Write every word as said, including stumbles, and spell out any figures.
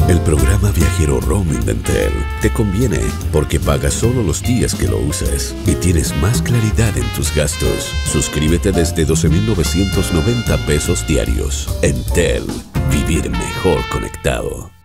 El programa viajero Roaming de Entel te conviene porque pagas solo los días que lo uses y tienes más claridad en tus gastos. Suscríbete desde doce mil novecientos noventa pesos diarios. Entel, vivir mejor conectado.